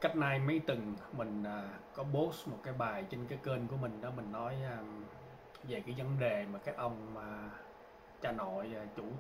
Cách nay mấy tuần mình có post một cái bài trên cái kênh của mình đó, mình nói về cái vấn đề mà cái ông cha nội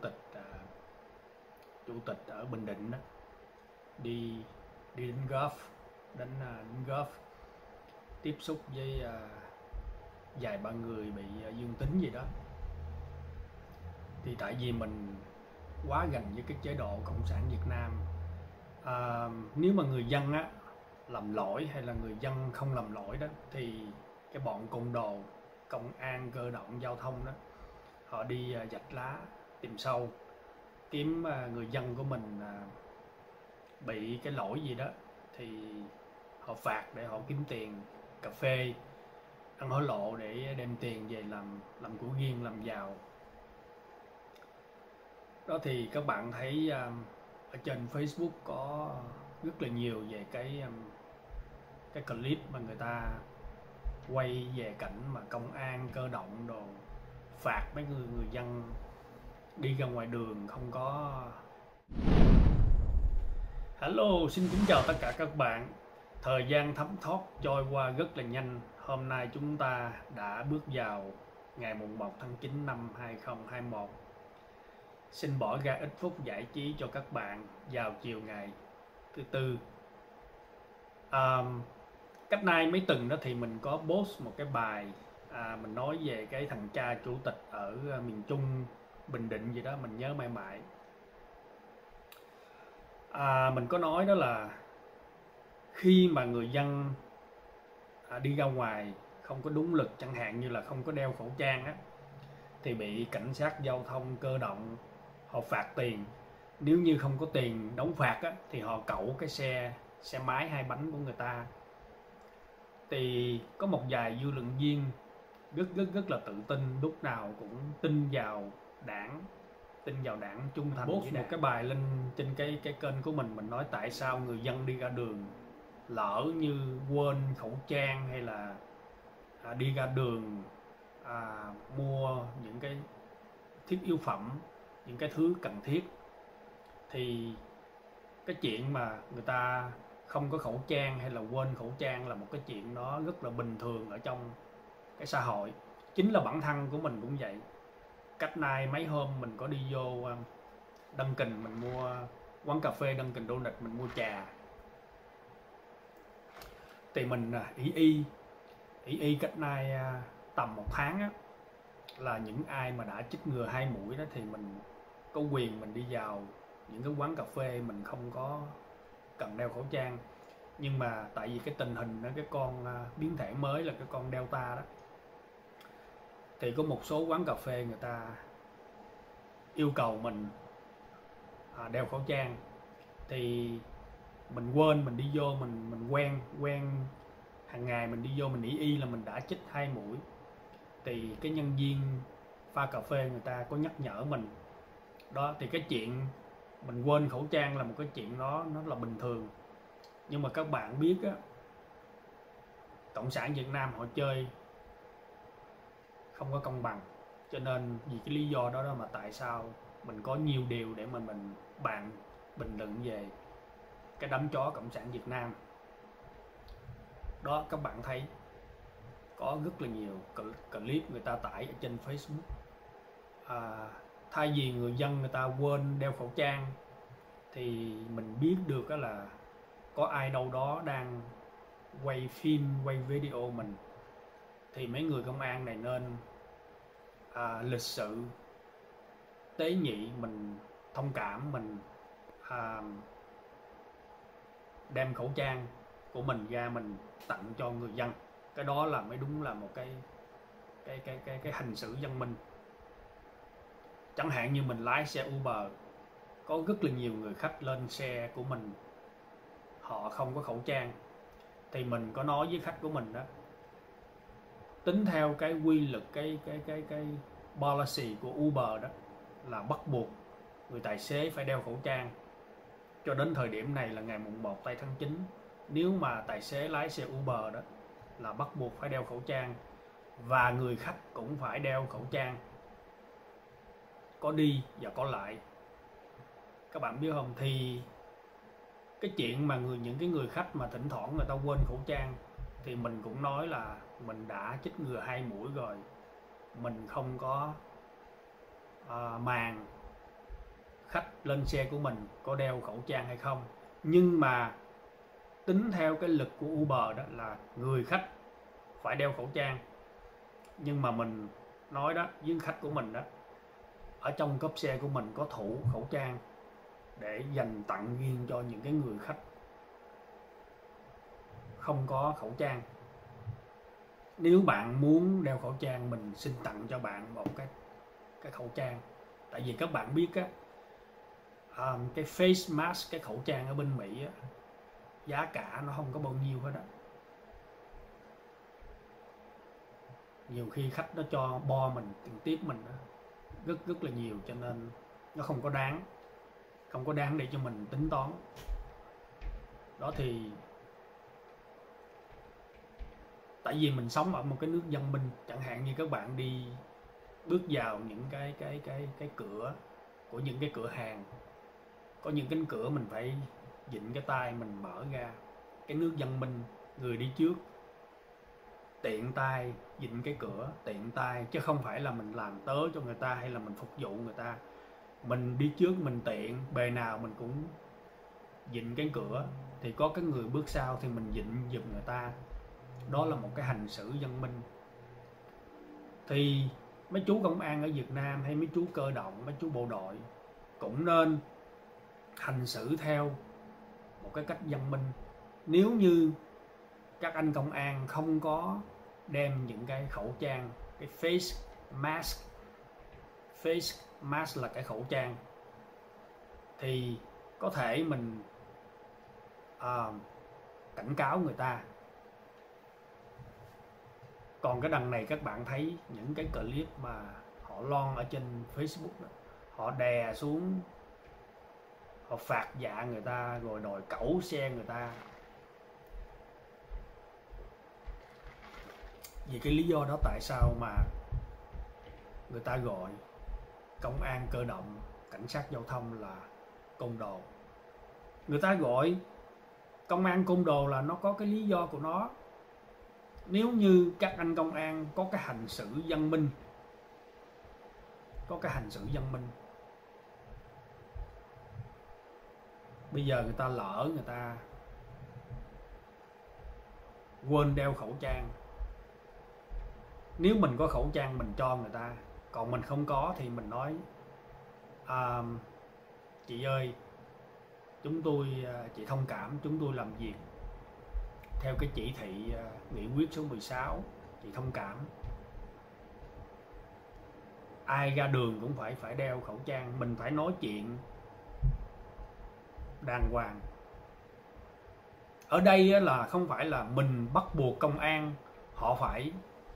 chủ tịch ở Bình Định đó, đi đi đánh golf, đánh golf, tiếp xúc với vài ba người bị dương tính gì đó. Thì tại vì mình quá gần với cái chế độ cộng sản Việt Nam, nếu mà người dân á làm lỗi hay là người dân không làm lỗi đó, thì cái bọn côn đồ, công an cơ động giao thông đó, họ đi vạch lá tìm sâu, kiếm người dân của mình bị cái lỗi gì đó thì họ phạt để họ kiếm tiền cà phê, ăn hối lộ để đem tiền về làm của riêng, làm giàu đó. Thì các bạn thấy ở trên Facebook có rất là nhiều về cái clip mà người ta quay về cảnh mà công an cơ động đồ phạt mấy người dân đi ra ngoài đường không có. Hello, xin kính chào tất cả các bạn. Thời gian thấm thoát trôi qua rất là nhanh. Hôm nay chúng ta đã bước vào ngày mùng 1 tháng 9 năm 2021. Xin bỏ ra ít phút giải trí cho các bạn vào chiều ngày thứ Tư. Cách nay mấy tuần đó thì mình có post một cái bài mình nói về cái thằng cha chủ tịch ở miền Trung, Bình Định gì đó, mình nhớ mãi mãi. Mình có nói đó là khi mà người dân đi ra ngoài không có đúng lực, chẳng hạn như là không có đeo khẩu trang á, thì bị cảnh sát giao thông cơ động họ phạt tiền. Nếu như không có tiền đóng phạt á, thì họ cẩu cái xe máy hai bánh của người ta. Thì có một vài dư luận viên rất là tự tin, lúc nào cũng tin vào đảng trung thành với đảng. Một cái bài lên trên cái kênh của mình nói tại sao người dân đi ra đường lỡ như quên khẩu trang hay là đi ra đường mua những cái thiết yếu phẩm, những cái thứ cần thiết, thì cái chuyện mà người ta không có khẩu trang hay là quên khẩu trang là một cái chuyện đó rất là bình thường ở trong cái xã hội. Chính là bản thân của mình cũng vậy. Cách nay mấy hôm mình có đi vô Dunkin', mình mua quán cà phê Dunkin' Donut, mình mua trà, thì mình ý cách nay tầm 1 tháng á, là những ai mà đã chích ngừa 2 mũi đó thì mình có quyền mình đi vào những cái quán cà phê, mình không có cần đeo khẩu trang. Nhưng mà tại vì cái tình hình đó, cái con biến thể mới là cái con Delta đó, thì có một số quán cà phê người ta yêu cầu mình đeo khẩu trang. Thì mình quên, mình đi vô, mình quen hàng ngày mình đi vô mình ý là mình đã chích 2 mũi. Thì cái nhân viên pha cà phê người ta có nhắc nhở mình đó. Thì cái chuyện mình quên khẩu trang là một cái chuyện đó nó là bình thường. Nhưng mà các bạn biết á, Cộng sản Việt Nam họ chơi không có công bằng, cho nên vì cái lý do đó mà tại sao mình có nhiều điều để mà mình bình luận về cái đám chó Cộng sản Việt Nam đó. Các bạn thấy có rất là nhiều clip người ta tải ở trên Facebook. Thay vì người dân người ta quên đeo khẩu trang thì mình biết được đó là có ai đâu đó đang quay phim, quay video mình. Thì mấy người công an này nên lịch sự, tế nhị, mình thông cảm, mình đem khẩu trang của mình ra mình tặng cho người dân. Cái đó là mới đúng là một cái hành xử văn minh. Chẳng hạn như mình lái xe Uber, có rất là nhiều người khách lên xe của mình họ không có khẩu trang, thì mình có nói với khách của mình đó, tính theo cái quy luật, cái policy của Uber đó là bắt buộc người tài xế phải đeo khẩu trang. Cho đến thời điểm này là ngày mùng 1 tây tháng 9, nếu mà tài xế lái xe Uber đó là bắt buộc phải đeo khẩu trang, và người khách cũng phải đeo khẩu trang, có đi và có lại. Các bạn biết không, thì cái chuyện mà những cái người khách mà thỉnh thoảng người ta quên khẩu trang thì mình cũng nói là mình đã chích ngừa 2 mũi rồi, mình không có màng khách lên xe của mình có đeo khẩu trang hay không. Nhưng mà tính theo cái lực của Uber đó là người khách phải đeo khẩu trang, nhưng mà mình nói đó với khách của mình đó, ở trong cốp xe của mình có thủ khẩu trang để dành tặng riêng cho những cái người khách không có khẩu trang. Nếu bạn muốn đeo khẩu trang, mình xin tặng cho bạn một cái khẩu trang. Tại vì các bạn biết á, cái face mask, cái khẩu trang ở bên Mỹ á, giá cả nó không có bao nhiêu hết á. Nhiều khi khách nó cho bo mình tiền tiếp mình đó, rất là nhiều, cho nên nó không có đáng để cho mình tính toán. Đó thì tại vì mình sống ở một cái nước văn minh, chẳng hạn như các bạn đi bước vào những cái cửa của những cái cửa hàng, có những cánh cửa mình phải vịn cái tay mình mở ra. Cái nước văn minh, người đi trước tiện tay vịn cái cửa, tiện tay, chứ không phải là mình làm tớ cho người ta hay là mình phục vụ người ta. Mình đi trước mình tiện, bề nào mình cũng vịn cái cửa, thì có cái người bước sau thì mình vịn giùm người ta. Đó là một cái hành xử văn minh. Thì mấy chú công an ở Việt Nam hay mấy chú cơ động, mấy chú bộ đội cũng nên hành xử theo một cái cách văn minh. Nếu như các anh công an không có đem những cái khẩu trang, cái face mask là cái khẩu trang, thì có thể mình cảnh cáo người ta. Còn cái đằng này các bạn thấy những cái clip mà họ loan ở trên Facebook đó, họ đè xuống, họ phạt dạ người ta rồi đòi cẩu xe người ta. Vì cái lý do đó tại sao mà người ta gọi công an cơ động, cảnh sát giao thông là côn đồ. Người ta gọi công an côn đồ là nó có cái lý do của nó. Nếu như các anh công an có cái hành xử văn minh, bây giờ người ta lỡ người ta quên đeo khẩu trang, nếu mình có khẩu trang mình cho người ta, còn mình không có thì mình nói chị ơi, chị thông cảm, chúng tôi làm việc theo cái chỉ thị nghị quyết số 16, chị thông cảm. Ai ra đường cũng phải đeo khẩu trang, mình phải nói chuyện đàng hoàng. Ở đây là không phải là mình bắt buộc công an họ phải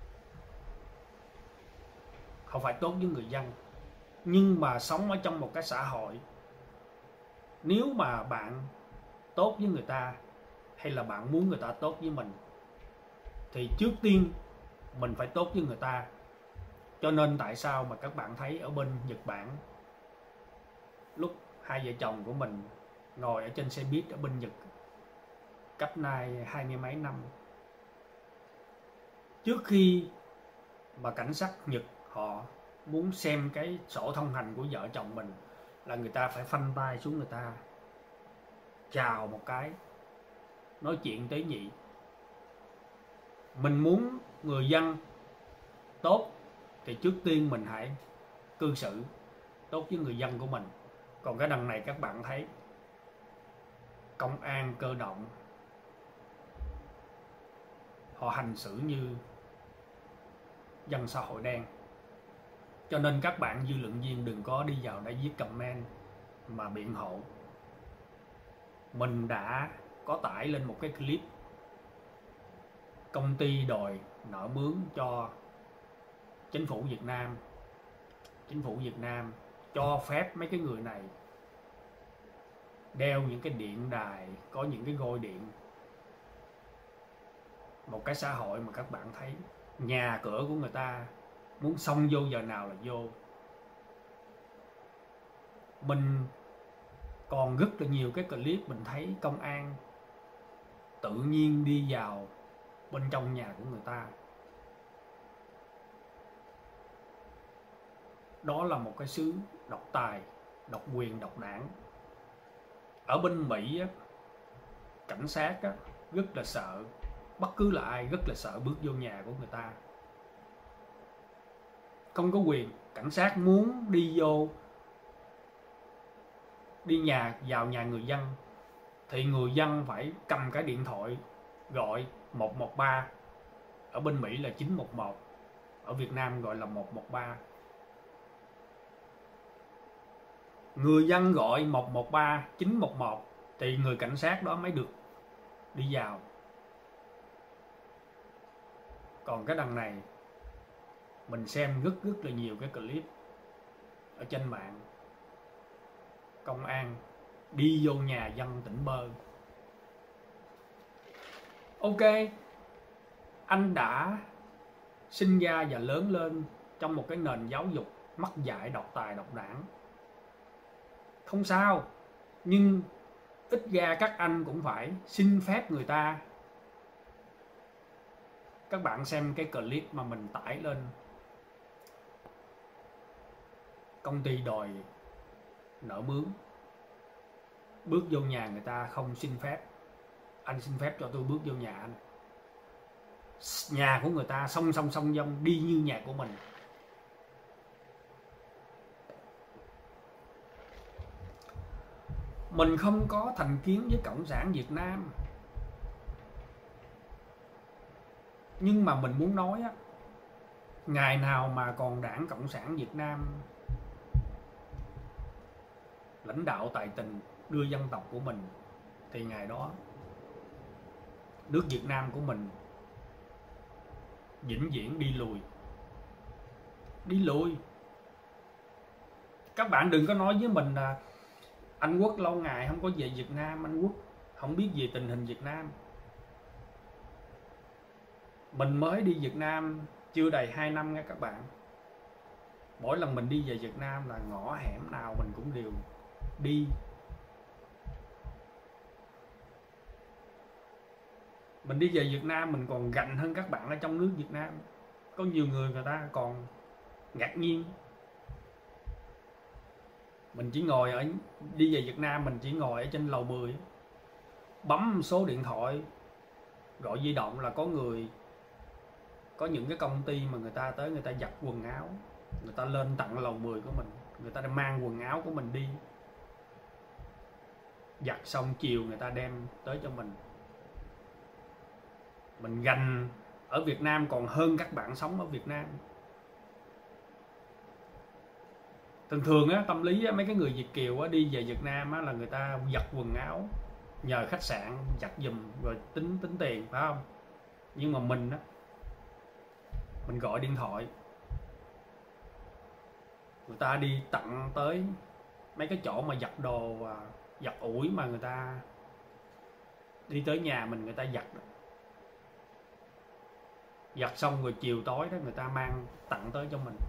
tốt với người dân, nhưng mà sống ở trong một cái xã hội, nếu mà bạn tốt với người ta hay là bạn muốn người ta tốt với mình thì trước tiên mình phải tốt với người ta. Cho nên tại sao mà các bạn thấy ở bên Nhật Bản, lúc hai vợ chồng của mình ngồi ở trên xe buýt ở bên Nhật cách nay 20 mấy năm, trước khi mà cảnh sát Nhật họ muốn xem cái sổ thông hành của vợ chồng mình là người ta phải phanh tay xuống, người ta chào một cái, nói chuyện tế nhị. Mình muốn người dân tốt thì trước tiên mình hãy cư xử tốt với người dân của mình. Còn cái đằng này các bạn thấy công an cơ động họ hành xử như dân xã hội đen. Cho nên các bạn dư luận viên đừng có đi vào đây viết comment mà biện hộ. Mình đã có tải lên một cái clip công ty đòi nợ mướn cho chính phủ Việt Nam. Chính phủ Việt Nam cho phép mấy cái người này đeo những cái điện đài, có những cái gôi điện. Một cái xã hội mà các bạn thấy nhà cửa của người ta muốn xông vô giờ nào là vô. Mình Còn rất là nhiều cái clip mình thấy công an tự nhiên đi vào bên trong nhà của người ta. Đó là một cái xứ độc tài, độc quyền, độc đảng. Ở bên Mỹ á, cảnh sát á, rất là sợ, bất cứ là ai rất là sợ bước vô nhà của người ta. Không có quyền, cảnh sát muốn đi vô, vào nhà người dân thì người dân phải cầm cái điện thoại gọi 113. Ở bên Mỹ là 911, ở Việt Nam gọi là 113. Người dân gọi 113, 911 thì người cảnh sát đó mới được đi vào. Còn cái đằng này mình xem rất là nhiều cái clip ở trên mạng, công an đi vô nhà dân tỉnh bơ. Ok, anh đã sinh ra và lớn lên trong một cái nền giáo dục mắc dạy độc tài độc đảng, không sao, nhưng ít ra các anh cũng phải xin phép người ta. Các bạn xem cái clip mà mình tải lên, công ty đòi nợ mướn, bước vô nhà người ta không xin phép. Anh xin phép cho tôi bước vô nhà anh. Nhà của người ta song song đi như nhà của mình. Mình không có thành kiến với Cộng sản Việt Nam, nhưng mà mình muốn nói á, ngày nào mà còn Đảng Cộng sản Việt Nam lãnh đạo tài tình đưa dân tộc của mình thì ngày đó nước Việt Nam của mình vĩnh viễn đi lùi. Các bạn đừng có nói với mình là anh Quốc lâu ngày không có về Việt Nam, anh Quốc không biết về tình hình Việt Nam. Mình mới đi Việt Nam chưa đầy 2 năm nha các bạn. Mỗi lần mình đi về Việt Nam là ngõ hẻm nào mình cũng đều đi. Mình đi về Việt Nam mình còn gạnh hơn các bạn ở trong nước Việt Nam. Có nhiều người ta còn ngạc nhiên. Mình chỉ ngồi đi về Việt Nam mình chỉ ngồi ở trên lầu 10, bấm số điện thoại gọi di động là có những cái công ty mà người ta tới, người ta giặt quần áo, người ta lên tận lầu 10 của mình, người ta mang quần áo của mình đi giặt xong chiều người ta đem tới cho mình. Mình gành ở Việt Nam còn hơn các bạn sống ở Việt Nam. Thường á, tâm lý á, mấy cái người Việt kiều á, đi về Việt Nam á, là người ta giặt quần áo nhờ khách sạn giặt giùm rồi tính tiền, phải không? Nhưng mà mình á, mình gọi điện thoại, người ta đi tận tới mấy cái chỗ mà giặt đồ và giặt ủi mà người ta đi tới nhà mình, người ta giặt xong rồi chiều tối đó người ta mang tặng tới cho mình.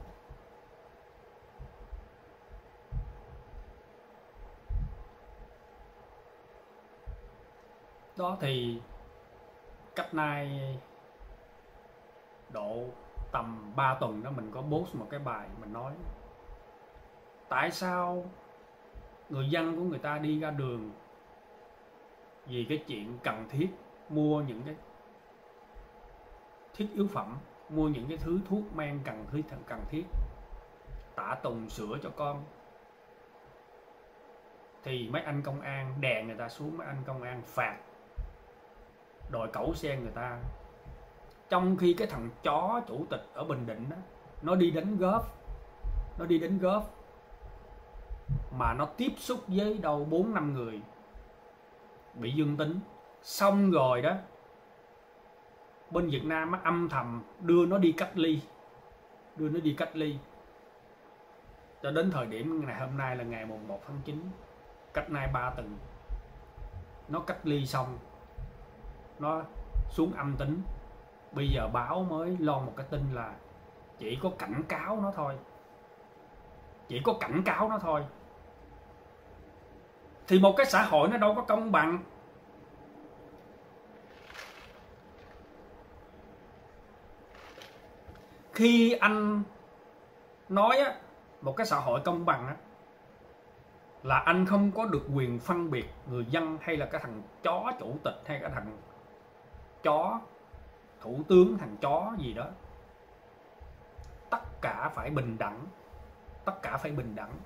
Đó thì cách nay độ tầm 3 tuần đó mình có post một cái bài mình nói tại sao người dân của người ta đi ra đường vì cái chuyện cần thiết, mua những cái thiết yếu phẩm, mua những cái thứ thuốc men cần thiết, tã tùng sữa cho con, thì mấy anh công an đè người ta xuống, mấy anh công an phạt, đòi cẩu xe người ta. Trong khi cái thằng chó chủ tịch ở Bình Định đó, nó đi đánh golf mà nó tiếp xúc với đâu 4-5 người bị dương tính, xong rồi đó bên Việt Nam á, âm thầm đưa nó đi cách ly cho đến thời điểm ngày hôm nay là ngày 1 tháng 9, cách nay 3 tuần nó cách ly xong, nó xuống âm tính. Bây giờ báo mới loan một cái tin là chỉ có cảnh cáo nó thôi, Thì một cái xã hội nó đâu có công bằng. Khi anh nói á, một cái xã hội công bằng á, là anh không có được quyền phân biệt người dân hay là cái thằng chó chủ tịch hay cái thằng chó thủ tướng, thằng chó gì đó. Tất cả phải bình đẳng. Tất cả phải bình đẳng.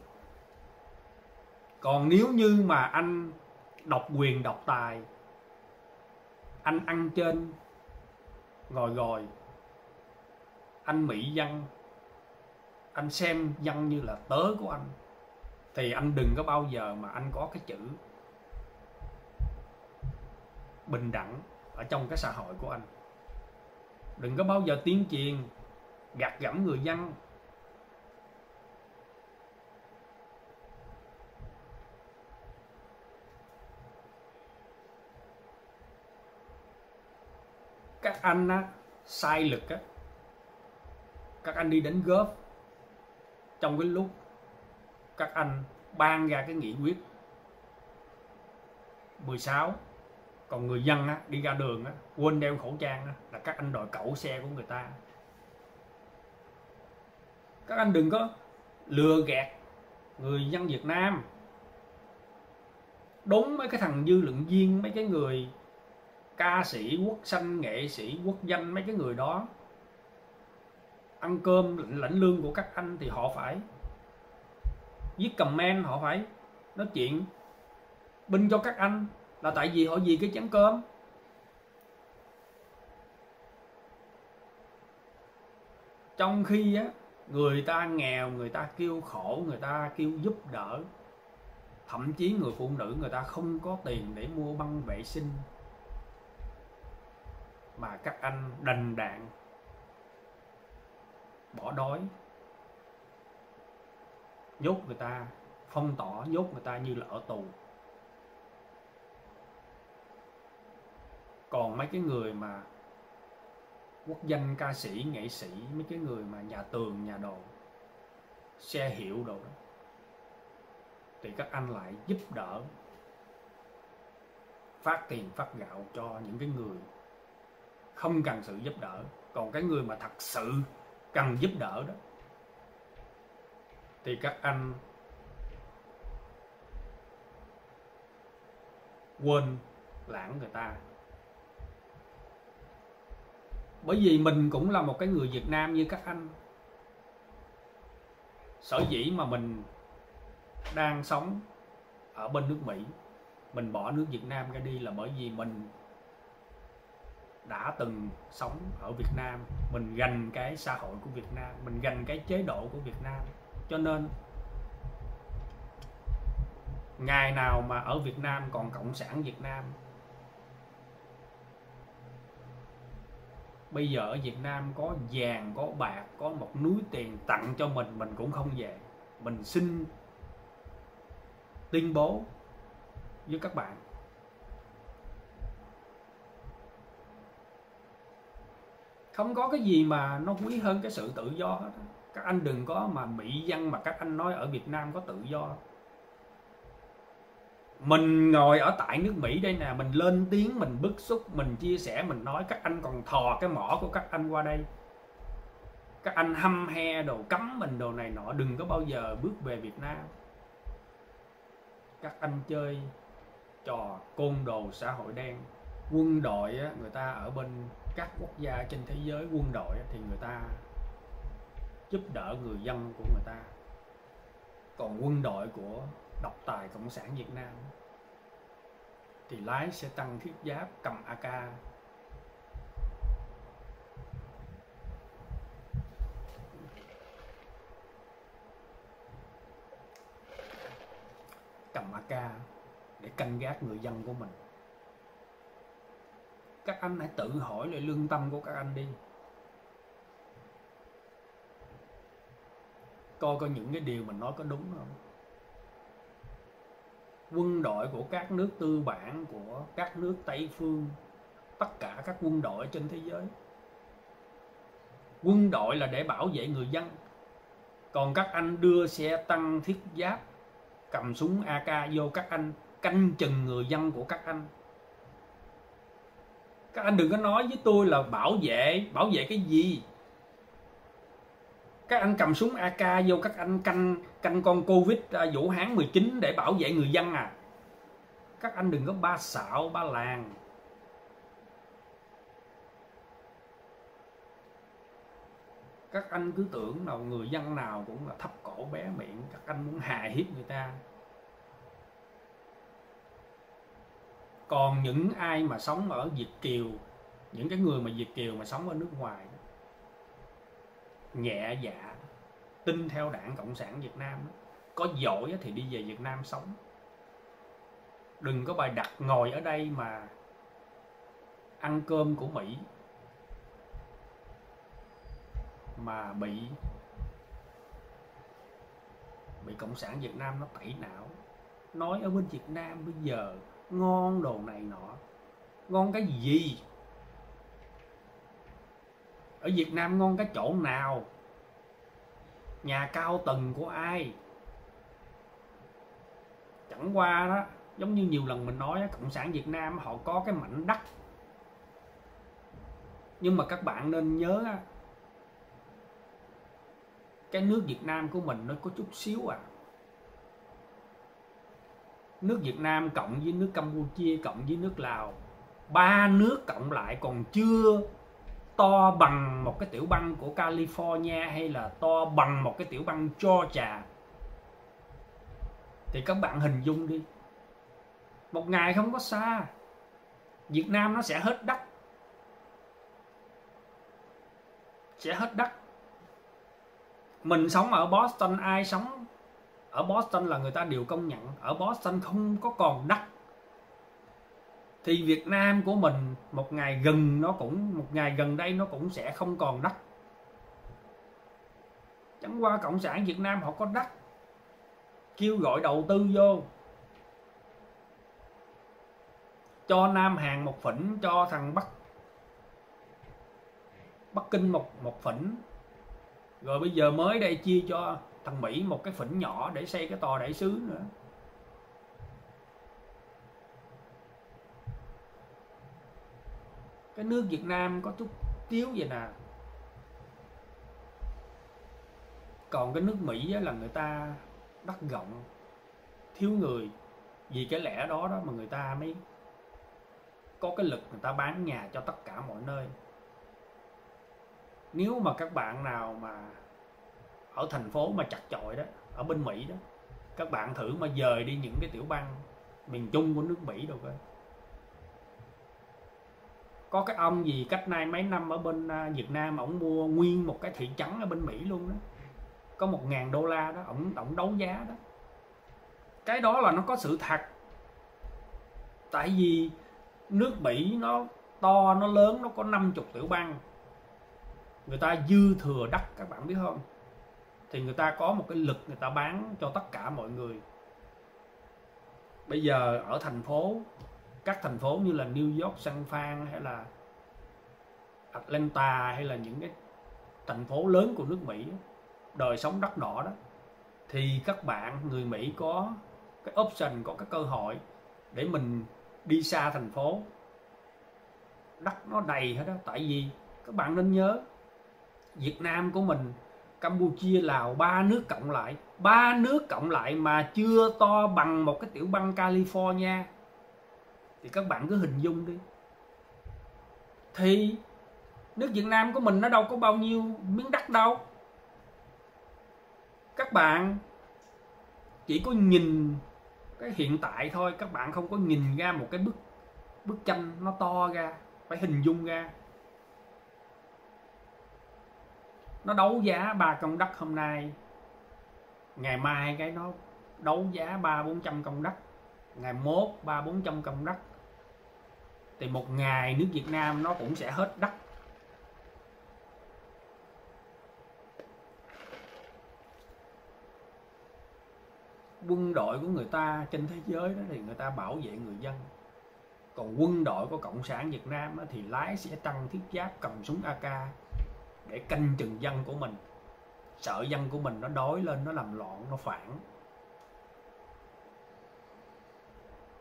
Còn nếu như mà anh độc quyền độc tài, anh ăn trên ngồi gòi, anh mỹ dân, anh xem dân như là tớ của anh, thì anh đừng có bao giờ mà anh có cái chữ bình đẳng ở trong cái xã hội của anh. Đừng có bao giờ tuyên truyền gạt gẫm người dân. Các anh á, sai lực á, các anh đi đánh góp trong cái lúc các anh ban ra cái nghị quyết 16, còn người dân á, đi ra đường á, quên đeo khẩu trang á, là các anh đòi cẩu xe của người ta. Các anh đừng có lừa gạt người dân Việt Nam. Đúng mấy cái thằng dư luận viên, mấy cái người ca sĩ quốc xanh, nghệ sĩ quốc danh, mấy cái người đó ăn cơm lãnh lương của các anh thì họ phải viết comment, họ phải nói chuyện binh cho các anh, là tại vì họ vì cái chén cơm. Trong khi á, người ta nghèo, người ta kêu khổ, người ta kêu giúp đỡ, thậm chí người phụ nữ người ta không có tiền để mua băng vệ sinh, mà các anh đành đạn bỏ đói, nhốt người ta, phong tỏa, nhốt người ta như là ở tù. Còn mấy cái người mà quốc danh, ca sĩ, nghệ sĩ, mấy cái người mà nhà tường, nhà đồ, xe hiệu đồ đó, thì các anh lại giúp đỡ, phát tiền phát gạo cho những cái người không cần sự giúp đỡ. Còn cái người mà thật sự cần giúp đỡ đó thì các anh quên lãng người ta. Bởi vì mình cũng là một cái người Việt Nam như các anh. Sở dĩ mà mình đang sống ở bên nước Mỹ, mình bỏ nước Việt Nam ra đi là bởi vì mình đã từng sống ở Việt Nam, mình gành cái xã hội của Việt Nam, mình gành cái chế độ của Việt Nam. Cho nên ngày nào mà ở Việt Nam còn Cộng sản Việt Nam, bây giờ ở Việt Nam có vàng, có bạc, có một núi tiền tặng cho mình cũng không về. Mình xin tuyên bố với các bạn, không có cái gì mà nó quý hơn cái sự tự do hết. Các anh đừng có mà mỹ dân mà các anh nói ở Việt Nam có tự do. Mình ngồi ở tại nước Mỹ đây nè, mình lên tiếng, mình bức xúc, mình chia sẻ, mình nói, các anh còn thò cái mỏ của các anh qua đây. Các anh hăm he đồ, cấm mình đồ này nọ. Đừng có bao giờ bước về Việt Nam. Các anh chơi trò côn đồ xã hội đen. Quân đội á, người ta ở bên các quốc gia trên thế giới, quân đội á, thì người ta giúp đỡ người dân của người ta. Còn quân đội của độc tài Cộng sản Việt Nam thì lái xe tăng thiết giáp, cầm AK, cầm AK để canh gác người dân của mình. Các anh hãy tự hỏi lại lương tâm của các anh đi. Coi coi những cái điều mình nói có đúng không. Quân đội của các nước tư bản, của các nước Tây phương, tất cả các quân đội trên thế giới, quân đội là để bảo vệ người dân. Còn các anh đưa xe tăng thiết giáp, cầm súng AK vô, các anh canh chừng người dân của các anh. Các anh đừng có nói với tôi là bảo vệ cái gì. Các anh cầm súng AK vô các anh canh con Covid Vũ Hán 19 để bảo vệ người dân à. Các anh đừng có ba xạo ba làng. Các anh cứ tưởng nào người dân nào cũng là thấp cổ bé miệng, các anh muốn hà hiếp người ta. Còn những ai mà sống ở Việt Kiều, những cái người mà Việt Kiều mà sống ở nước ngoài, nhẹ dạ, tin theo Đảng Cộng sản Việt Nam, có giỏi thì đi về Việt Nam sống. Đừng có bài đặt ngồi ở đây mà ăn cơm của Mỹ mà bị Cộng sản Việt Nam nó tẩy não. Nói ở bên Việt Nam bây giờ ngon đồ này nọ. Ngon cái gì? Ở Việt Nam ngon cái chỗ nào? Nhà cao tầng của ai? Chẳng qua đó, giống như nhiều lần mình nói, Cộng sản Việt Nam họ có cái mảnh đất. Nhưng mà các bạn nên nhớ, cái nước Việt Nam của mình nó có chút xíu à. Nước Việt Nam cộng với nước Campuchia cộng với nước Lào, 3 nước cộng lại còn chưa to bằng một cái tiểu bang của California hay là to bằng một cái tiểu bang Georgia. Thì các bạn hình dung đi, một ngày không có xa, Việt Nam nó sẽ hết đất. Sẽ hết đất. Mình sống ở Boston, ai sống ở Boston là người ta đều công nhận ở Boston không có còn đất. Thì Việt Nam của mình một ngày gần đây nó cũng sẽ không còn đất. Chẳng qua Cộng sản Việt Nam họ có đất, kêu gọi đầu tư vô, cho Nam Hàn một phỉnh, cho thằng Bắc Kinh một phỉnh. Rồi bây giờ mới đây chia cho thằng Mỹ một cái phỉnh nhỏ để xây cái tòa đại sứ nữa. Cái nước Việt Nam có chút tiếu vậy nè. Còn cái nước Mỹ là người ta đất rộng, thiếu người. Vì cái lẽ đó mà người ta mới có cái lực người ta bán nhà cho tất cả mọi nơi. Nếu mà các bạn nào mà ở thành phố mà chặt chội đó, ở bên Mỹ đó, các bạn thử mà dời đi những cái tiểu bang miền Trung của nước Mỹ đâu coi. Có cái ông gì cách nay mấy năm ở bên Việt Nam, ổng mua nguyên một cái thị trấn ở bên Mỹ luôn đó. Có $1.000 đó, ổng đấu giá đó. Cái đó là nó có sự thật. Tại vì nước Mỹ nó to, nó lớn, nó có 50 tiểu bang. Người ta dư thừa đất, các bạn biết không? Thì người ta có một cái lực người ta bán cho tất cả mọi người. Bây giờ ở thành phố, các thành phố như là New York, San Fran hay là Atlanta hay là những cái thành phố lớn của nước Mỹ, đời sống đắt đỏ đó, thì các bạn người Mỹ có cái option, có cái cơ hội để mình đi xa thành phố. Đất nó đầy hết đó. Tại vì các bạn nên nhớ, Việt Nam của mình, Campuchia, Lào, 3 nước cộng lại mà chưa to bằng một cái tiểu bang California. Thì các bạn cứ hình dung đi. Thì nước Việt Nam của mình nó đâu có bao nhiêu miếng đất đâu. Các bạn chỉ có nhìn cái hiện tại thôi, các bạn không có nhìn ra một cái bức tranh nó to ra, phải hình dung ra. Nó đấu giá 3 công đất hôm nay, ngày mai cái nó đấu giá 300-400 công đất, ngày mốt 300-400 công đất. Thì một ngày nước Việt Nam nó cũng sẽ hết đất. Quân đội của người ta trên thế giới đó thì người ta bảo vệ người dân. Còn quân đội của Cộng sản Việt Nam đó thì lái xe tăng thiết giáp, cầm súng AK để canh chừng dân của mình. Sợ dân của mình nó đói lên, nó làm loạn, nó phản.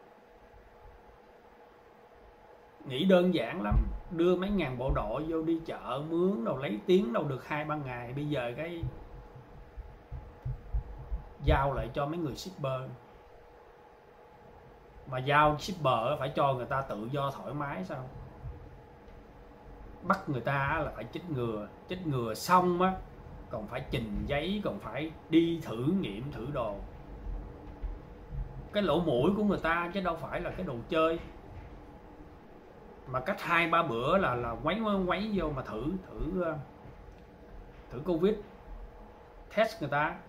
nghĩ đơn giản lắm, đưa mấy ngàn bộ đội vô đi chợ mướn đâu lấy tiếng đâu được 2-3 ngày, bây giờ cái giao lại cho mấy người shipper, mà giao shipper phải cho người ta tự do thoải mái sao? Bắt người ta là phải chích ngừa xong á còn phải trình giấy, còn phải đi thử nghiệm thử đồ, cái lỗ mũi của người ta chứ đâu phải là cái đồ chơi mà cách 2-3 bữa là quấy vô mà thử Covid, test người ta.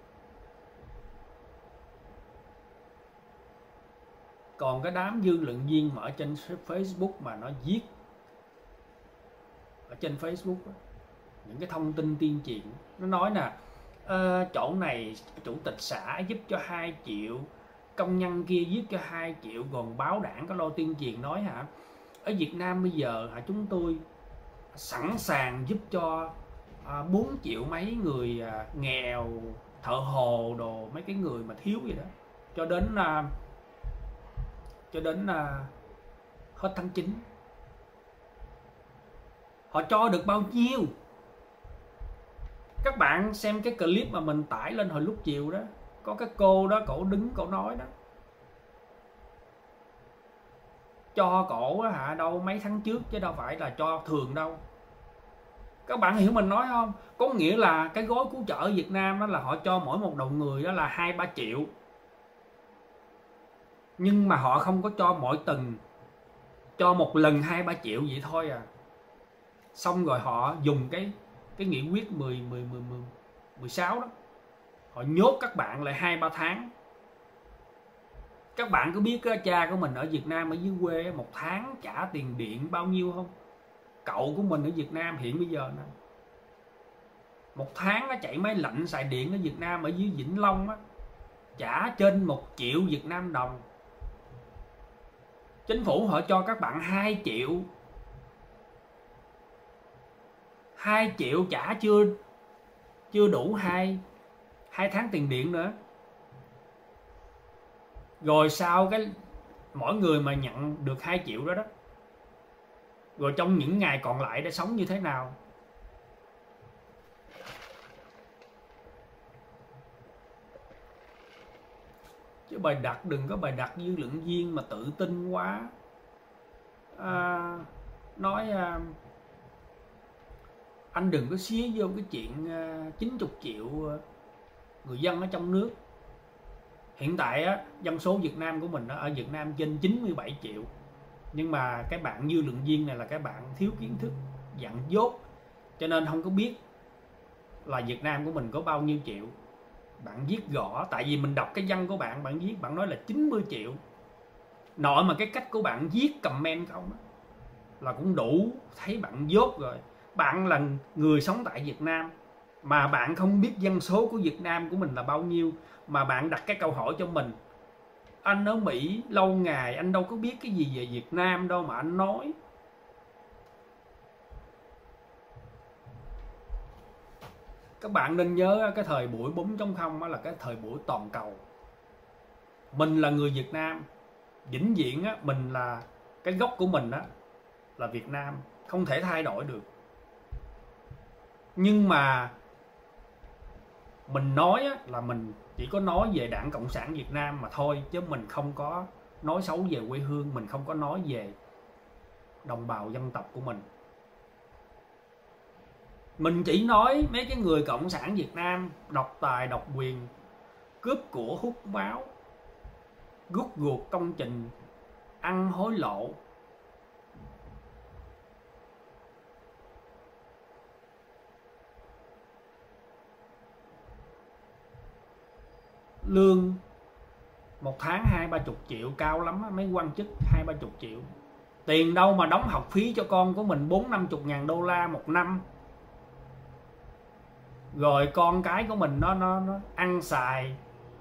Còn cái đám dư luận viên mà ở trên Facebook mà nó viết ở trên Facebook đó, những cái thông tin tuyên truyền, nó nói nè, chỗ này chủ tịch xã giúp cho 2 triệu, công nhân kia giúp cho 2 triệu, còn báo đảng có lo tuyên truyền nói hả, ở Việt Nam bây giờ hả, chúng tôi sẵn sàng giúp cho 4 triệu mấy người nghèo, thợ hồ đồ, mấy cái người mà thiếu gì đó, cho đến hết tháng 9. Họ cho được bao nhiêu? Các bạn xem cái clip mà mình tải lên hồi lúc chiều đó, có cái cô đó, cổ đứng cổ nói đó, cho cổ hả đâu mấy tháng trước chứ đâu phải là cho thường đâu. Các bạn hiểu mình nói không? Có nghĩa là cái gói cứu trợ ở Việt Nam đó là họ cho mỗi một đầu người đó là 2-3 triệu, nhưng mà họ không có cho mỗi tuần, cho một lần 2-3 triệu vậy thôi à. Xong rồi họ dùng cái nghị quyết 16 đó, họ nhốt các bạn lại 2-3 tháng. Các bạn có biết cha của mình ở Việt Nam ở dưới quê 1 tháng trả tiền điện bao nhiêu không? Cậu của mình ở Việt Nam hiện bây giờ nè, 1 tháng nó chạy máy lạnh xài điện ở Việt Nam ở dưới Vĩnh Long á, trả trên 1 triệu Việt Nam đồng. Chính phủ họ cho các bạn 2 triệu. 2 triệu trả chưa đủ 2 tháng tiền điện nữa. Rồi sau cái mỗi người mà nhận được 2 triệu đó, rồi trong những ngày còn lại để sống như thế nào? Chứ bài đặt, đừng có bài đặt dư luận viên mà tự tin quá. Nói anh đừng có xía vô cái chuyện 90 triệu người dân ở trong nước. Hiện tại á, dân số Việt Nam của mình ở Việt Nam trên 97 triệu. Nhưng mà cái bạn dư luận viên này là cái bạn thiếu kiến thức, dặn dốt, cho nên không có biết là Việt Nam của mình có bao nhiêu triệu. Bạn viết rõ, tại vì mình đọc cái văn của bạn, bạn viết, bạn nói là 90 triệu. Nội mà cái cách của bạn viết comment không đó, là cũng đủ thấy bạn dốt rồi. Bạn là người sống tại Việt Nam mà bạn không biết dân số của Việt Nam của mình là bao nhiêu, mà bạn đặt cái câu hỏi cho mình. Anh ở Mỹ lâu ngày, anh đâu có biết cái gì về Việt Nam đâu mà anh nói. Các bạn nên nhớ cái thời buổi 4.0 là cái thời buổi toàn cầu. Mình là người Việt Nam, vĩnh viễn á, mình là cái gốc của mình á, là Việt Nam, không thể thay đổi được. Nhưng mà mình nói á, là mình chỉ có nói về Đảng Cộng sản Việt Nam mà thôi, chứ mình không có nói xấu về quê hương, mình không có nói về đồng bào dân tộc của mình. Mình chỉ nói mấy cái người Cộng sản Việt Nam độc tài độc quyền, cướp của hút máu, rút ruột công trình, ăn hối lộ. Lương 1 tháng 20-30 triệu, cao lắm á, mấy quan chức 20-30 triệu. Tiền đâu mà đóng học phí cho con của mình 40-50 ngàn đô la một năm. Rồi con cái của mình nó ăn xài.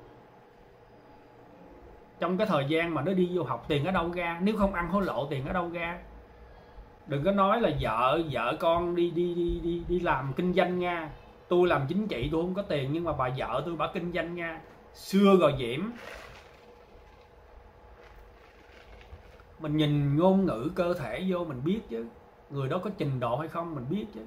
Trong cái thời gian mà nó đi vô học, tiền ở đâu ra? Nếu không ăn hối lộ, tiền ở đâu ra? Đừng có nói là vợ con đi làm kinh doanh nha. Tôi làm chính trị tôi không có tiền, nhưng mà bà vợ tôi bà kinh doanh nha. Xưa rồi Diễm, Mình nhìn ngôn ngữ cơ thể vô mình biết chứ, người đó có trình độ hay không mình biết chứ.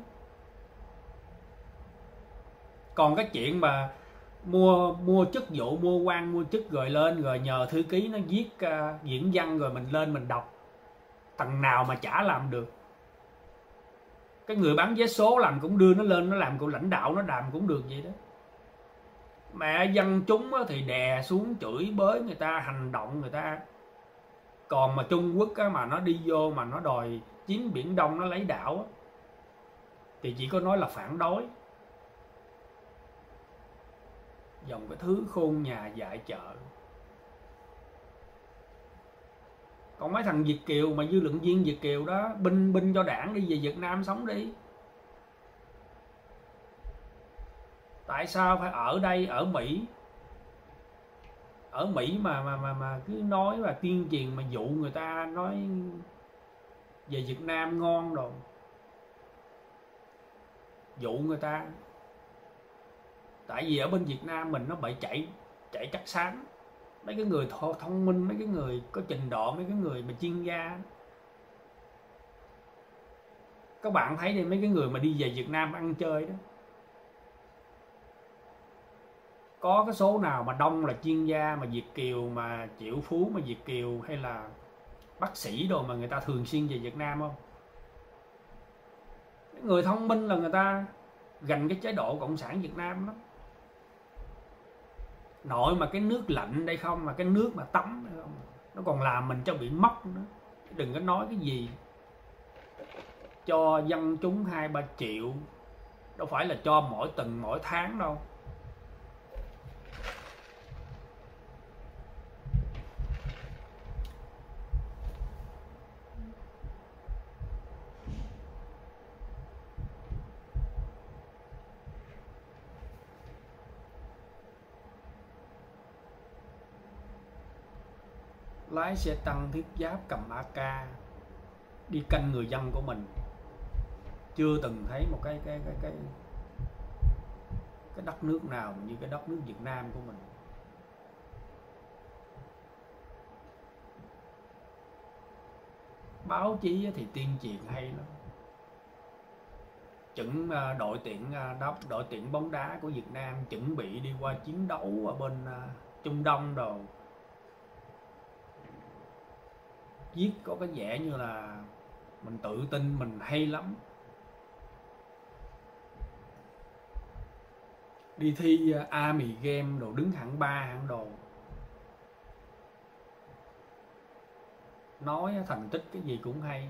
Còn cái chuyện mà mua chức vụ, mua quan mua chức rồi lên rồi nhờ thư ký nó viết diễn văn rồi mình lên mình đọc, thằng nào mà chả làm được. Cái người bán vé số làm cũng đưa nó lên nó làm, của lãnh đạo nó làm cũng được vậy đó. Mẹ dân chúng thì đè xuống chửi bới người ta, hành động người ta. Còn mà Trung Quốc mà nó đi vô mà nó đòi chiếm Biển Đông, nó lấy đảo thì chỉ có nói là phản đối. Dòng cái thứ khôn nhà dại chợ. Còn mấy thằng Việt kiều mà dư luận viên Việt kiều đó, binh cho đảng đi về Việt Nam sống đi. Tại sao phải ở đây, ở Mỹ? Ở Mỹ mà cứ nói và tuyên truyền mà dụ người ta nói về Việt Nam ngon rồi. Dụ người ta. Tại vì ở bên Việt Nam mình nó bị chạy chắc xám. Mấy cái người thông minh, mấy cái người có trình độ, mấy cái người mà chuyên gia. Các bạn thấy đi, mấy cái người mà đi về Việt Nam ăn chơi đó, có cái số nào mà đông là chuyên gia mà Việt kiều, mà triệu phú mà Việt kiều hay là bác sĩ đồ mà người ta thường xuyên về Việt Nam không? Người thông minh là người ta gành cái chế độ cộng sản Việt Nam đó. Nội mà cái nước lạnh đây không, mà cái nước mà tắm đây không, nó còn làm mình cho bị mất nữa. Đừng có nói cái gì cho dân chúng 2-3 triệu, đâu phải là cho mỗi tuần mỗi tháng đâu. Lái xe tăng thiết giáp cầm AK đi canh người dân của mình. Chưa từng thấy một cái đất nước nào như cái đất nước Việt Nam của mình. Báo chí thì tuyên truyền hay lắm. Đội tuyển bóng đá của Việt Nam chuẩn bị đi qua chiến đấu ở bên Trung Đông đồ, viết có cái vẻ như là mình tự tin mình hay lắm. Đi thi Army Game đồ đứng hạng 3 hạng đồ, nói thành tích cái gì cũng hay.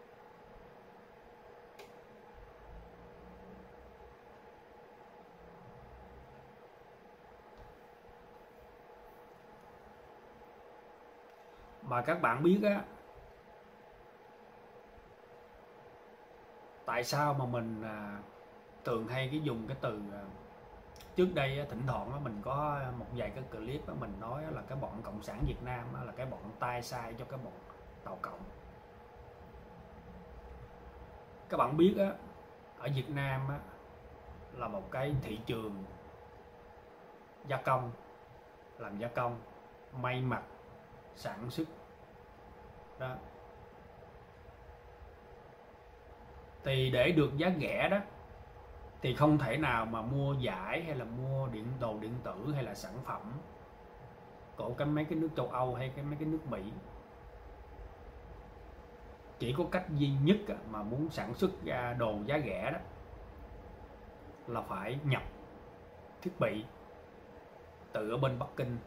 Mà các bạn biết á, tại sao mà mình thường hay dùng cái từ trước đây thỉnh thoảng mình có một vài cái clip mình nói là cái bọn cộng sản Việt Nam là cái bọn tay sai cho cái bọn Tàu Cộng. Các bạn biết á, ở Việt Nam á, là một cái thị trường gia công, làm gia công, may mặc, sản xuất đó. Thì để được giá rẻ đó thì không thể nào mà mua vải hay là mua đồ điện tử hay là sản phẩm của mấy cái nước châu Âu hay mấy cái nước Mỹ. Chỉ có cách duy nhất mà muốn sản xuất ra đồ giá rẻ đó là phải nhập thiết bị từ ở bên Bắc Kinh.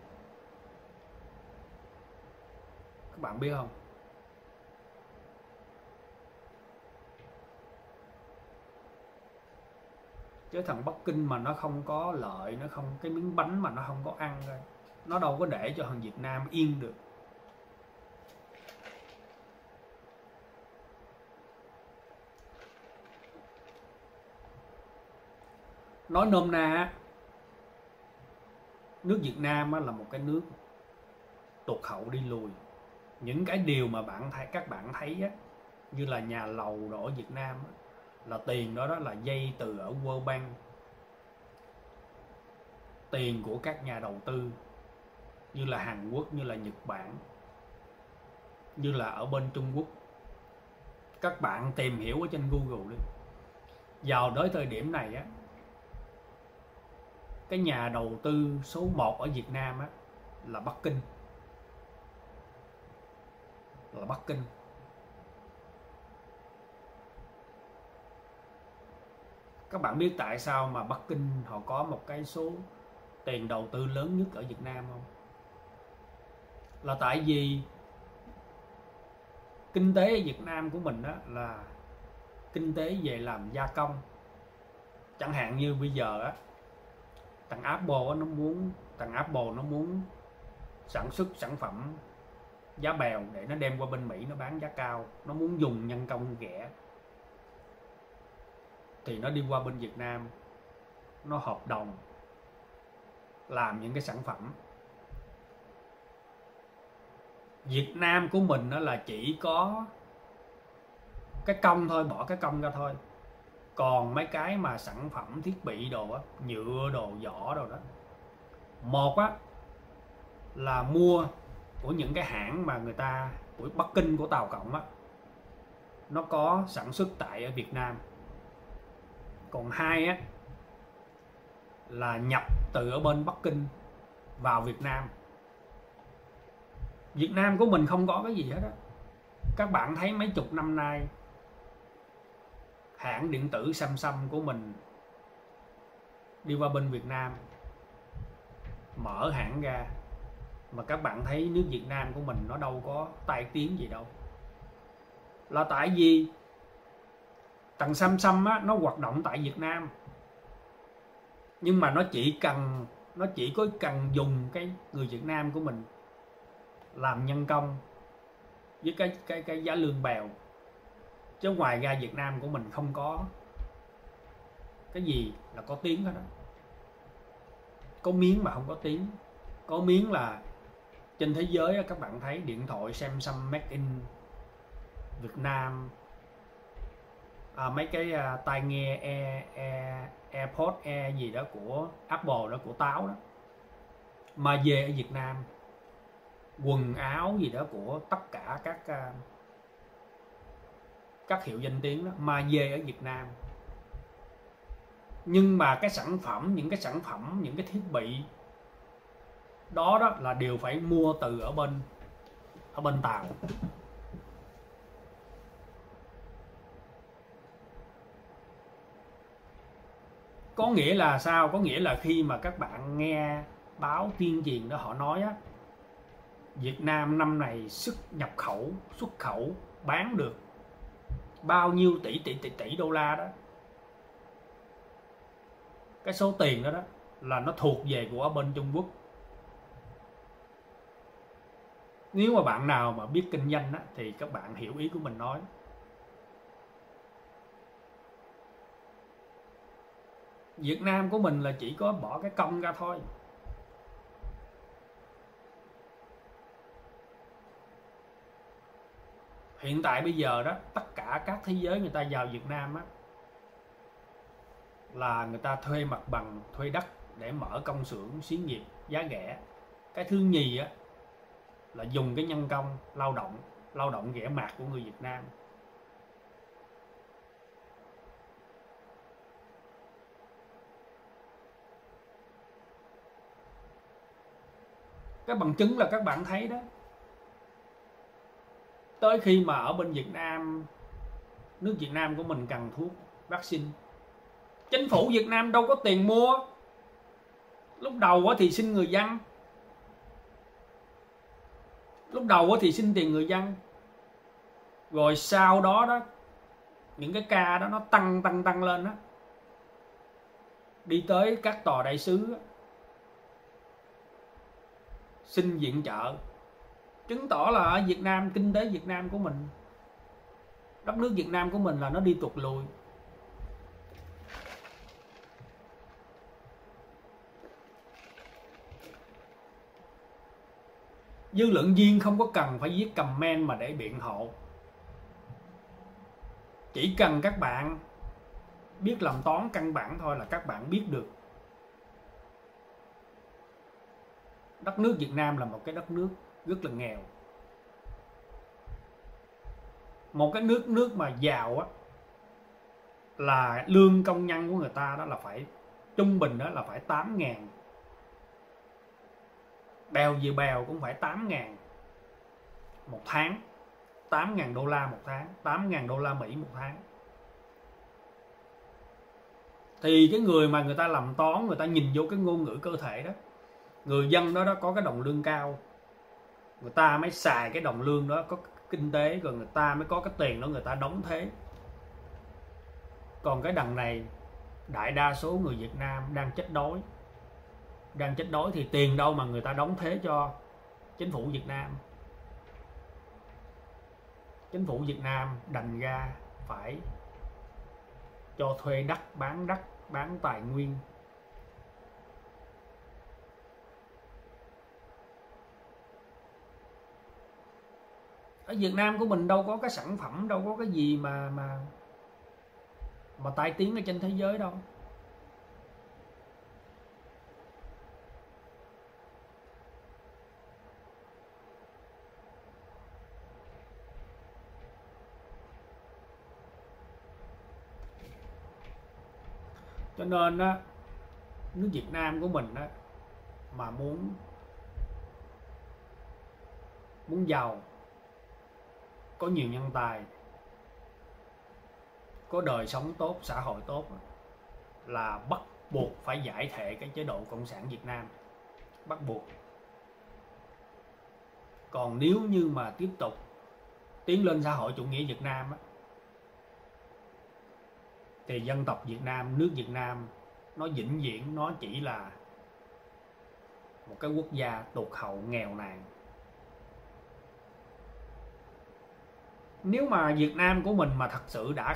Các bạn biết không? Chứ thằng Bắc Kinh mà nó không có lợi, nó không, cái miếng bánh mà nó không có ăn thôi, nó đâu có để cho thằng Việt Nam yên được. Nói nôm na, nước Việt Nam là một cái nước tụt hậu đi lùi. Những cái điều mà các bạn thấy á, như là nhà lầu đổ ở Việt Nam á, là tiền đó là dây từ ở World Bank, tiền của các nhà đầu tư như là Hàn Quốc, như là Nhật Bản. như là ở bên Trung Quốc. Các bạn tìm hiểu ở trên Google đi. Vào tới thời điểm này á, cái nhà đầu tư số 1 ở Việt Nam á là Bắc Kinh. Là Bắc Kinh. Các bạn biết tại sao mà Bắc Kinh họ có một cái số tiền đầu tư lớn nhất ở Việt Nam không? Là tại vì kinh tế ở Việt Nam của mình đó là kinh tế về làm gia công. Chẳng hạn như bây giờ á, thằng Apple nó muốn sản xuất sản phẩm giá bèo để nó đem qua bên Mỹ nó bán giá cao, nó muốn dùng nhân công rẻ, thì nó đi qua bên Việt Nam, nó hợp đồng làm những cái sản phẩm. Việt Nam của mình đó là chỉ có cái công thôi, bỏ cái công ra thôi. Còn mấy cái mà sản phẩm thiết bị đồ á, nhựa đồ, vỏ đồ đó, một á là mua của những cái hãng mà người ta của Bắc Kinh, của Tàu Cộng á, nó có sản xuất tại ở Việt Nam. Còn hai á là nhập từ ở bên Bắc Kinh vào Việt Nam. Việt Nam của mình không có cái gì hết á. Các bạn thấy mấy chục năm nay hãng điện tử Samsung của mình đi qua bên Việt Nam mở hãng ra, mà các bạn thấy nước Việt Nam của mình nó đâu có tai tiếng gì đâu. Là tại vì thằng Samsung á, nó hoạt động tại Việt Nam, nhưng mà nó chỉ có cần dùng cái người Việt Nam của mình làm nhân công với cái giá lương bèo, chứ ngoài ra Việt Nam của mình không có cái gì là có tiếng hết đó. Có miếng mà không có tiếng. Có miếng là trên thế giới các bạn thấy điện thoại Samsung Made in Việt Nam, mấy cái tai nghe AirPods Air gì đó của Apple đó, của Táo đó, mà về ở Việt Nam, quần áo gì đó của tất cả các hiệu danh tiếng đó, mà về ở Việt Nam. Nhưng mà cái sản phẩm, những cái thiết bị đó là đều phải mua từ ở bên Tàu. Có nghĩa là sao? Có nghĩa là khi mà các bạn nghe báo tuyên truyền đó, họ nói á, Việt Nam năm này xuất khẩu bán được bao nhiêu tỷ đô la đó, cái số tiền đó là nó thuộc về của bên Trung Quốc. Nếu mà bạn nào mà biết kinh doanh á, thì các bạn hiểu ý của mình nói. Việt Nam của mình là chỉ có bỏ cái công ra thôi. Hiện tại bây giờ đó, tất cả các thế giới người ta vào Việt Nam á, là người ta thuê mặt bằng, thuê đất để mở công xưởng xí nghiệp giá rẻ. Cái thứ nhì á là dùng cái nhân công lao động rẻ mạt của người Việt Nam. Cái bằng chứng là các bạn thấy đó, tới khi mà ở bên Việt Nam, nước Việt Nam của mình cần thuốc vaccine, chính phủ Việt Nam đâu có tiền mua. Lúc đầu thì xin người dân, lúc đầu thì xin tiền người dân, rồi sau đó những cái ca đó nó tăng lên đó, đi tới các tòa đại sứ xin viện trợ, chứng tỏ là ở Việt Nam, kinh tế Việt Nam của mình, đất nước Việt Nam của mình là nó đi tụt lùi. Dư luận viên không có cần phải viết comment mà để biện hộ. Chỉ cần các bạn biết làm toán căn bản thôi là các bạn biết được đất nước Việt Nam là một cái đất nước rất là nghèo. Một cái nước mà giàu á, là lương công nhân của người ta đó là phải trung bình đó là phải 8.000, bèo gì bèo cũng phải 8.000 một tháng, 8.000 đô la một tháng, 8.000 đô la Mỹ một tháng. Thì cái người mà người ta làm toán, người ta nhìn vô cái ngôn ngữ cơ thể đó, người dân đó có cái đồng lương cao, người ta mới xài cái đồng lương đó, có kinh tế, rồi người ta mới có cái tiền đó người ta đóng thuế. Còn cái đằng này đại đa số người Việt Nam đang chết đói, thì tiền đâu mà người ta đóng thuế cho chính phủ Việt Nam. Chính phủ Việt Nam đành ra phải cho thuê đất, bán tài nguyên. Ở Việt Nam của mình đâu có cái sản phẩm, đâu có cái gì mà tai tiếng ở trên thế giới đâu. Cho nên á, nước Việt Nam của mình á, mà muốn giàu, có nhiều nhân tài, có đời sống tốt, xã hội tốt, là bắt buộc phải giải thể cái chế độ Cộng sản Việt Nam, bắt buộc. Còn nếu như mà tiếp tục tiến lên xã hội chủ nghĩa Việt Nam á, thì dân tộc Việt Nam, nước Việt Nam nó vĩnh viễn nó chỉ là một cái quốc gia tụt hậu, nghèo nàn. Nếu mà Việt Nam của mình mà thật sự đã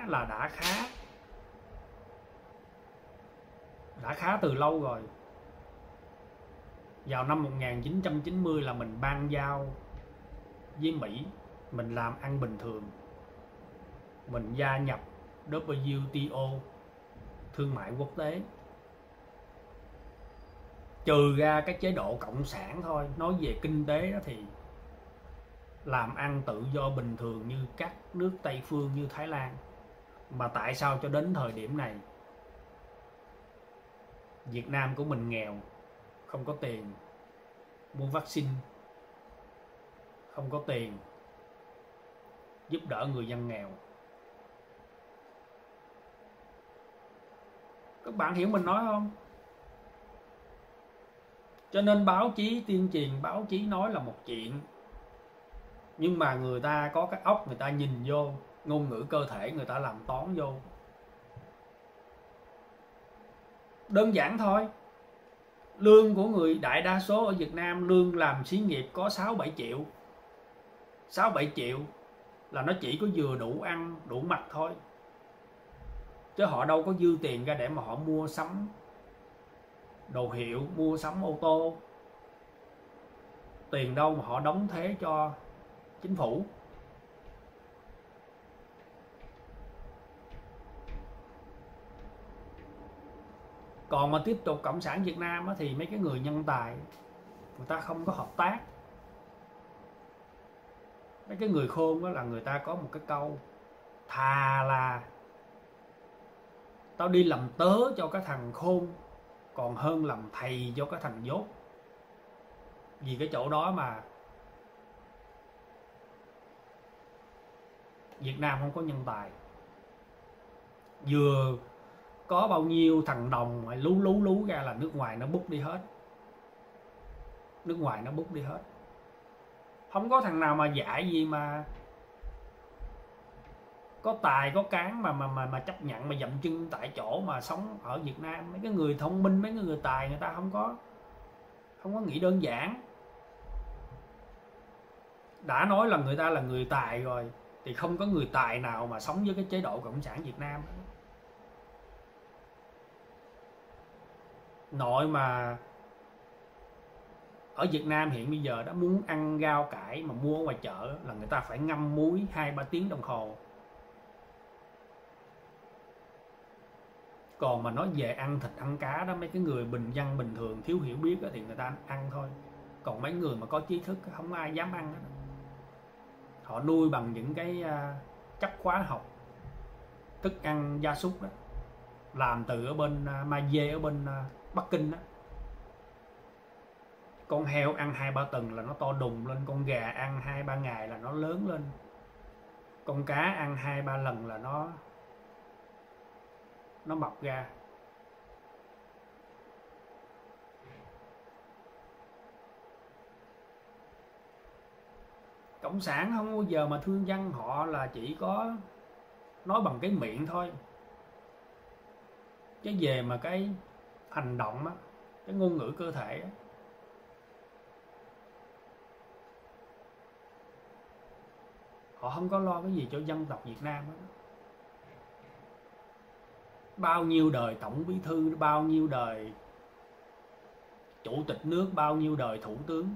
khá từ lâu rồi. Vào năm 1990 là mình ban giao với Mỹ, mình làm ăn bình thường, mình gia nhập WTO, thương mại quốc tế. Trừ ra cái chế độ cộng sản thôi, nói về kinh tế đó thì làm ăn tự do bình thường như các nước Tây phương như Thái Lan. Mà tại sao cho đến thời điểm này Việt Nam của mình nghèo, không có tiền mua vaccine, không có tiền giúp đỡ người dân nghèo? Các bạn hiểu mình nói không? Cho nên báo chí tuyên truyền, báo chí nói là một chuyện, nhưng mà người ta có cái óc, người ta nhìn vô ngôn ngữ cơ thể, người ta làm toán vô. Đơn giản thôi. Lương của người đại đa số ở Việt Nam, lương làm xí nghiệp có 6-7 triệu. 6-7 triệu là nó chỉ có vừa đủ ăn, đủ mặc thôi. Chứ họ đâu có dư tiền ra để mà họ mua sắm đồ hiệu, mua sắm ô tô. Tiền đâu mà họ đóng thuế cho chính phủ. Còn mà tiếp tục Cộng sản Việt Nam á, thì mấy cái người nhân tài người ta không có hợp tác. Mấy cái người khôn đó là người ta có một cái câu: thà là tao đi làm tớ cho cái thằng khôn còn hơn làm thầy cho cái thằng dốt. Vì cái chỗ đó mà Việt Nam không có nhân tài. Vừa có bao nhiêu thằng đồng mà lú ra là nước ngoài nó bút đi hết. Nước ngoài nó bút đi hết. Không có thằng nào mà dạy gì mà có tài có cán mà chấp nhận mà dậm chân tại chỗ mà sống ở Việt Nam. Mấy cái người thông minh, mấy cái người tài, người ta không có nghĩ đơn giản. Đã nói là người ta là người tài rồi thì không có người tài nào mà sống với cái chế độ Cộng sản Việt Nam. Nội mà ở Việt Nam hiện bây giờ đã muốn ăn rau cải mà mua ở ngoài chợ là người ta phải ngâm muối 2-3 tiếng đồng hồ. Còn mà nói về ăn thịt ăn cá đó, mấy cái người bình dân bình thường thiếu hiểu biết đó, thì người ta ăn thôi. Còn mấy người mà có trí thức không ai dám ăn đó. họ nuôi bằng những cái chất hóa học, thức ăn gia súc đó, làm từ ở bên Malaysia, ở bên Bắc Kinh đó. Con heo ăn 2-3 tuần là nó to đùng lên, con gà ăn 2-3 ngày là nó lớn lên, con cá ăn 2-3 lần là nó mọc ra. Cộng sản không bao giờ mà thương dân, họ là chỉ có nói bằng cái miệng thôi, chứ về mà cái hành động á, cái ngôn ngữ cơ thể á, họ không có lo cái gì cho dân tộc Việt Nam đó. Bao nhiêu đời tổng bí thư, bao nhiêu đời chủ tịch nước, bao nhiêu đời thủ tướng,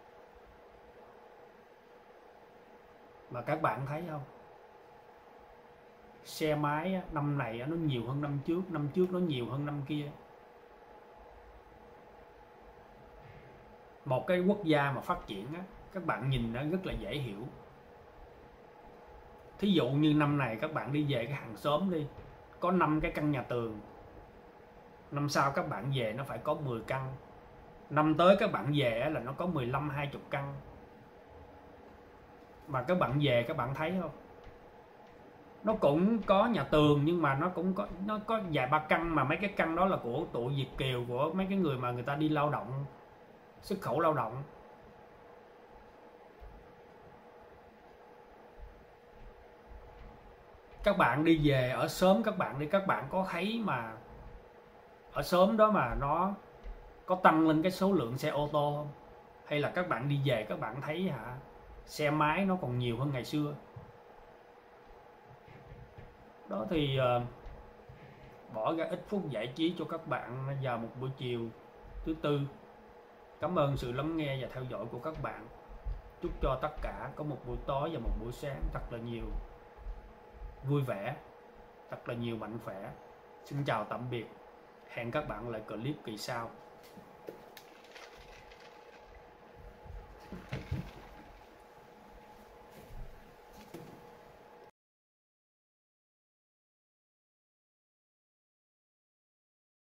mà các bạn thấy không, xe máy năm này nó nhiều hơn năm trước nó nhiều hơn năm kia. Một cái quốc gia mà phát triển á, các bạn nhìn nó rất là dễ hiểu. Thí dụ như năm này các bạn đi về cái hàng xóm đi, có 5 cái căn nhà tường, năm sau các bạn về nó phải có 10 căn, năm tới các bạn về là nó có 15-20 căn. Mà các bạn về các bạn thấy không, nó cũng có nhà tường nhưng mà nó có vài ba căn, mà mấy cái căn đó là của tụi Việt kiều, của mấy cái người mà người ta đi lao động, xuất khẩu lao động. Các bạn đi về ở xóm các bạn đi, các bạn có thấy mà ở xóm đó mà nó có tăng lên cái số lượng xe ô tô không? Hay là các bạn đi về các bạn thấy xe máy nó còn nhiều hơn ngày xưa? Đó thì bỏ ra ít phút giải trí cho các bạn vào một buổi chiều thứ Tư. Cảm ơn sự lắng nghe và theo dõi của các bạn. Chúc cho tất cả có một buổi tối và một buổi sáng thật là nhiều vui vẻ, thật là nhiều mạnh khỏe. Xin chào tạm biệt, hẹn các bạn lại clip kỳ sau.